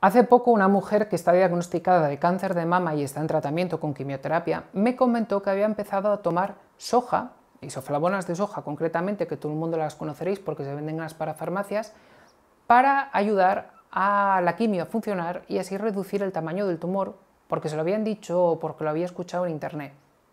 Hace poco una mujer que está diagnosticada de cáncer de mama y está en tratamiento con quimioterapia me comentó que había empezado a tomar soja, isoflavonas de soja concretamente, que todo el mundo las conoceréis porque se venden en las parafarmacias, para ayudar a la quimio a funcionar y así reducir el tamaño del tumor, porque se lo habían dicho o porque lo había escuchado en internet.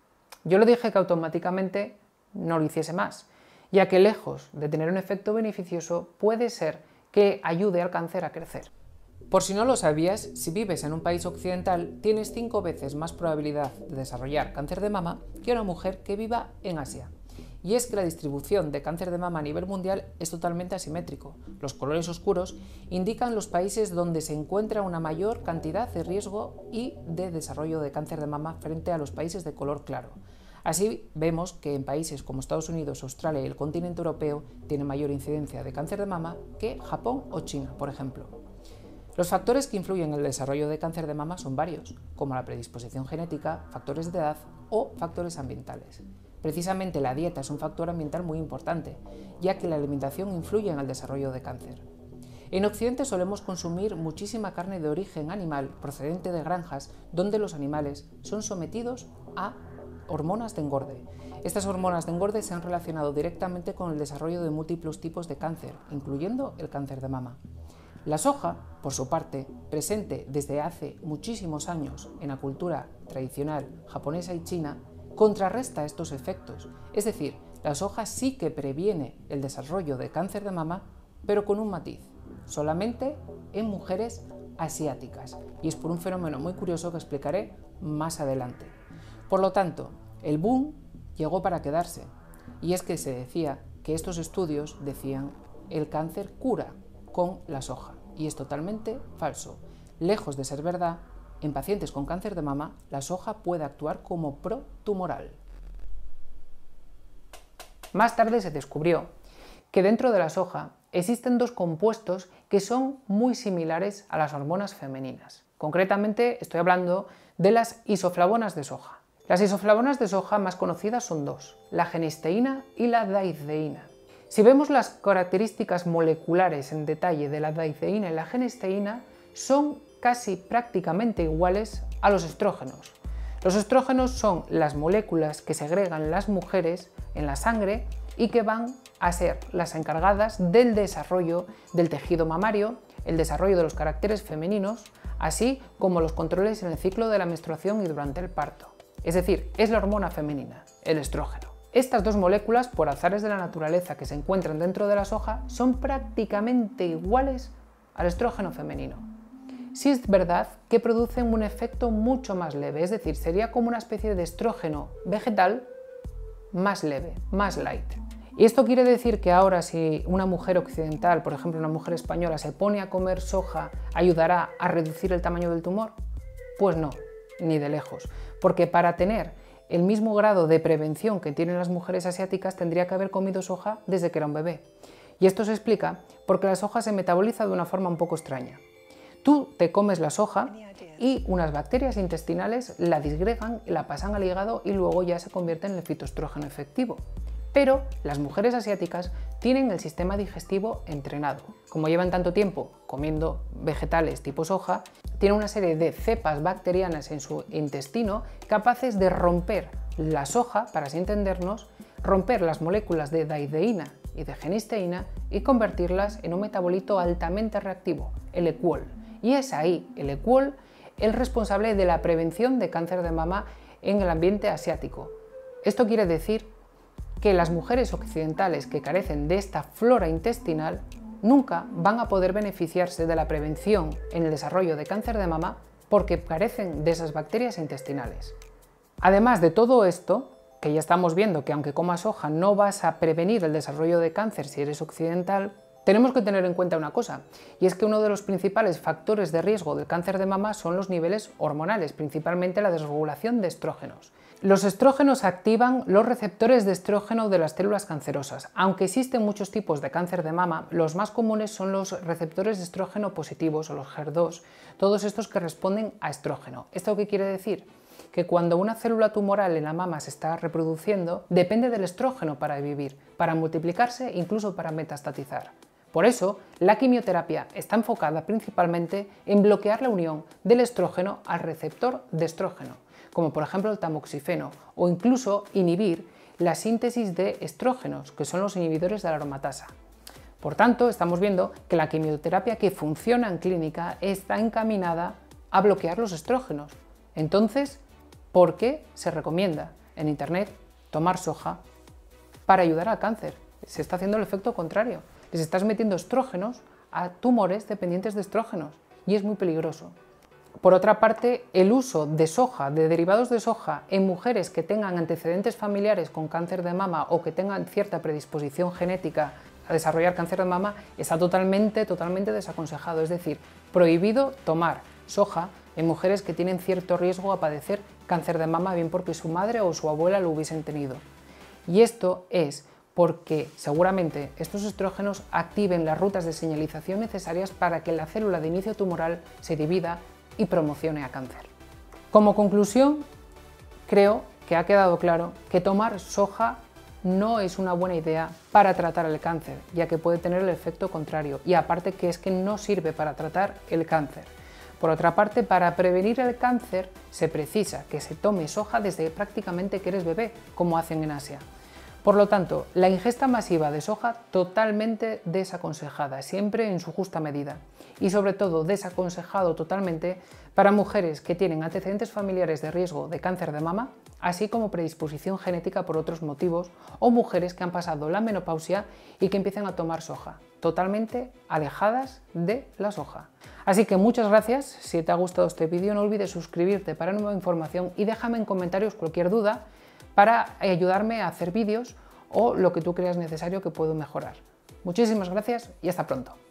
Yo le dije que automáticamente no lo hiciese más, ya que lejos de tener un efecto beneficioso puede ser que ayude al cáncer a crecer. Por si no lo sabías, si vives en un país occidental, tienes 5 veces más probabilidad de desarrollar cáncer de mama que una mujer que viva en Asia. Y es que la distribución de cáncer de mama a nivel mundial es totalmente asimétrico. Los colores oscuros indican los países donde se encuentra una mayor cantidad de riesgo y de desarrollo de cáncer de mama frente a los países de color claro. Así vemos que en países como Estados Unidos, Australia y el continente europeo tiene mayor incidencia de cáncer de mama que Japón o China, por ejemplo. Los factores que influyen en el desarrollo de cáncer de mama son varios, como la predisposición genética, factores de edad o factores ambientales. Precisamente la dieta es un factor ambiental muy importante, ya que la alimentación influye en el desarrollo de cáncer. En Occidente solemos consumir muchísima carne de origen animal procedente de granjas donde los animales son sometidos a hormonas de engorde. Estas hormonas de engorde se han relacionado directamente con el desarrollo de múltiples tipos de cáncer, incluyendo el cáncer de mama. La soja, por su parte, presente desde hace muchísimos años en la cultura tradicional japonesa y china, contrarresta estos efectos. Es decir, la soja sí que previene el desarrollo de cáncer de mama, pero con un matiz, solamente en mujeres asiáticas. Y es por un fenómeno muy curioso que explicaré más adelante. Por lo tanto, el boom llegó para quedarse. Y es que se decía que estos estudios decían el cáncer cura con la soja, y es totalmente falso. Lejos de ser verdad, en pacientes con cáncer de mama, la soja puede actuar como protumoral. Más tarde se descubrió que dentro de la soja existen dos compuestos que son muy similares a las hormonas femeninas. Concretamente estoy hablando de las isoflavonas de soja. Las isoflavonas de soja más conocidas son dos, la genisteína y la daidzeína. Si vemos las características moleculares en detalle de la daidzeína y la genisteína, son casi prácticamente iguales a los estrógenos. Los estrógenos son las moléculas que segregan las mujeres en la sangre y que van a ser las encargadas del desarrollo del tejido mamario, el desarrollo de los caracteres femeninos, así como los controles en el ciclo de la menstruación y durante el parto. Es decir, es la hormona femenina, el estrógeno. Estas dos moléculas, por azares de la naturaleza que se encuentran dentro de la soja, son prácticamente iguales al estrógeno femenino. Sí es verdad que producen un efecto mucho más leve, es decir, sería como una especie de estrógeno vegetal más leve, más light. Y esto quiere decir que ahora si una mujer occidental, por ejemplo una mujer española, se pone a comer soja, ¿ayudará a reducir el tamaño del tumor? Pues no, ni de lejos, porque para tener el mismo grado de prevención que tienen las mujeres asiáticas tendría que haber comido soja desde que era un bebé. Y esto se explica porque la soja se metaboliza de una forma un poco extraña. Tú te comes la soja y unas bacterias intestinales la disgregan, la pasan al hígado y luego ya se convierte en el fitoestrógeno efectivo. Pero las mujeres asiáticas tienen el sistema digestivo entrenado. Como llevan tanto tiempo comiendo vegetales tipo soja, tienen una serie de cepas bacterianas en su intestino capaces de romper la soja, para así entendernos, romper las moléculas de daidzeína y de genisteína y convertirlas en un metabolito altamente reactivo, el equol. Y es ahí, el equol, el responsable de la prevención de cáncer de mama en el ambiente asiático. Esto quiere decir que las mujeres occidentales que carecen de esta flora intestinal nunca van a poder beneficiarse de la prevención en el desarrollo de cáncer de mama porque carecen de esas bacterias intestinales. Además de todo esto, que ya estamos viendo que aunque comas soja no vas a prevenir el desarrollo de cáncer si eres occidental, tenemos que tener en cuenta una cosa, y es que uno de los principales factores de riesgo del cáncer de mama son los niveles hormonales, principalmente la desregulación de estrógenos. Los estrógenos activan los receptores de estrógeno de las células cancerosas. Aunque existen muchos tipos de cáncer de mama, los más comunes son los receptores de estrógeno positivos o los HER2, todos estos que responden a estrógeno. ¿Esto qué quiere decir? Que cuando una célula tumoral en la mama se está reproduciendo, depende del estrógeno para vivir, para multiplicarse, incluso para metastatizar. Por eso, la quimioterapia está enfocada principalmente en bloquear la unión del estrógeno al receptor de estrógeno, como por ejemplo el tamoxifeno, o incluso inhibir la síntesis de estrógenos, que son los inhibidores de la aromatasa. Por tanto, estamos viendo que la quimioterapia que funciona en clínica está encaminada a bloquear los estrógenos. Entonces, ¿por qué se recomienda en Internet tomar soja para ayudar al cáncer? Se está haciendo el efecto contrario. Les estás metiendo estrógenos a tumores dependientes de estrógenos y es muy peligroso. Por otra parte, el uso de soja, de derivados de soja en mujeres que tengan antecedentes familiares con cáncer de mama o que tengan cierta predisposición genética a desarrollar cáncer de mama está totalmente desaconsejado. Es decir, prohibido tomar soja en mujeres que tienen cierto riesgo a padecer cáncer de mama, bien porque su madre o su abuela lo hubiesen tenido. Y esto es porque seguramente estos estrógenos activen las rutas de señalización necesarias para que la célula de inicio tumoral se divida y promocione a cáncer. Como conclusión, creo que ha quedado claro que tomar soja no es una buena idea para tratar el cáncer, ya que puede tener el efecto contrario, y aparte que es que no sirve para tratar el cáncer. Por otra parte, para prevenir el cáncer se precisa que se tome soja desde prácticamente que eres bebé, como hacen en Asia. Por lo tanto, la ingesta masiva de soja totalmente desaconsejada, siempre en su justa medida. Y sobre todo desaconsejado totalmente para mujeres que tienen antecedentes familiares de riesgo de cáncer de mama, así como predisposición genética por otros motivos, o mujeres que han pasado la menopausia y que empiezan a tomar soja, totalmente alejadas de la soja. Así que muchas gracias. Si te ha gustado este vídeo, no olvides suscribirte para nueva información y déjame en comentarios cualquier duda para ayudarme a hacer vídeos o lo que tú creas necesario que puedo mejorar. Muchísimas gracias y hasta pronto.